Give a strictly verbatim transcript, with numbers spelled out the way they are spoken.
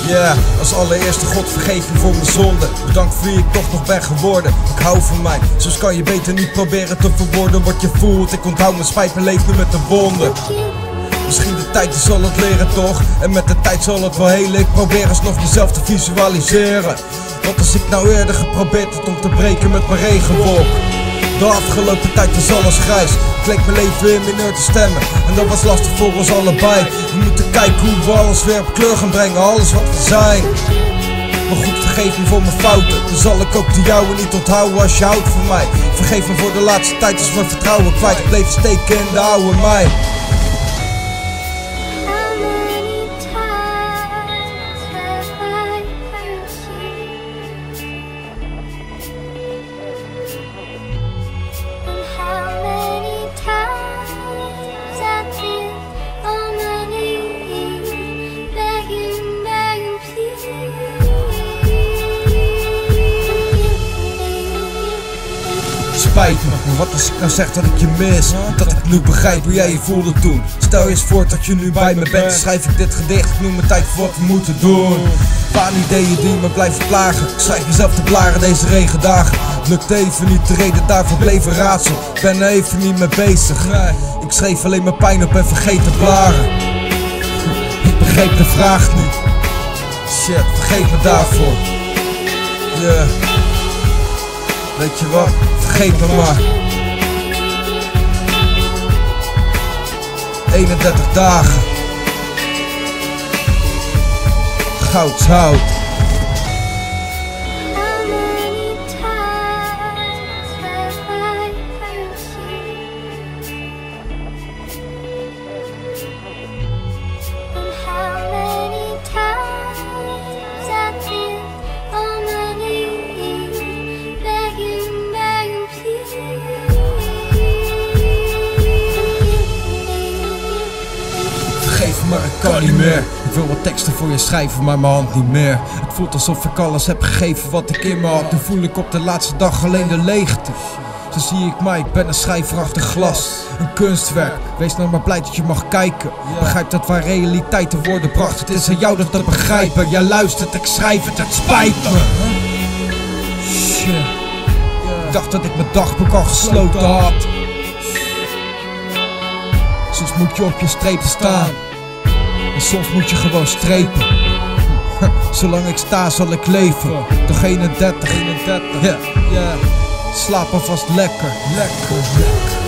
Yeah, als allereerste God vergeef me voor mijn zonde. Bedankt voor wie ik toch nog ben geworden. Ik hou van mij, soms kan je beter niet proberen te verwoorden wat je voelt. Ik onthoud mijn spijt, mijn leven met een wonder. Misschien de tijd zal het leren toch. En met de tijd zal het wel helen. Ik probeer alsnog mezelf te visualiseren. Wat als ik nou eerder geprobeerd had om te breken met mijn regenwolk. De afgelopen tijd was alles grijs. Ik leek mijn leven in mineur te stemmen. En dat was lastig voor ons allebei. We moeten kijken hoe we alles weer op kleur gaan brengen. Alles wat we zijn. Maar goed, vergeef me voor mijn fouten. Dan zal ik ook de jouwe niet onthouden als je houdt van mij. Vergeef me voor de laatste tijd als mijn vertrouwen kwijt. Ik bleef steken in de oude mij. Spijt me, maar wat als ik nou zeg dat ik je mis? Dat ik nu begrijp hoe jij je voelde toen. Stel je eens voor dat je nu bij me bent. Schrijf ik dit gedicht, ik noem mijn tijd voor wat we moeten doen. Waanideeën die me blijven plagen. Ik schrijf mezelf te blaren deze regendagen. Lukt even niet, de reden daarvoor bleef een raadsel. Ik ben er even niet mee bezig. Ik schreef alleen mijn pijn op en vergeet te blaren. Ik begreep de vraag niet. Shit, vergeet me daarvoor. Yeah. Weet je wat? Vergeet me maar. eenendertig dagen. Goudshout. Maar ik kan niet meer. Ik wil wat teksten voor je schrijven, maar mijn hand niet meer. Het voelt alsof ik alles heb gegeven wat ik in me had. Nu voel ik op de laatste dag alleen de leegte. Zo zie ik mij, ik ben een schrijver achter glas. Een kunstwerk, wees nou maar blij dat je mag kijken. Begrijp dat waar realiteit te worden bracht. Het is aan jou dat te begrijpen. Jij luistert, ik schrijf het, het spijt me. Shit. Ik dacht dat ik mijn dagboek al gesloten had. Soms moet je op je strepen staan. En soms moet je gewoon strepen. Zolang ik sta zal ik leven. Toch eenendertig, eenendertig. Yeah. Yeah. Slaap alvast lekker. Lekker, lekker.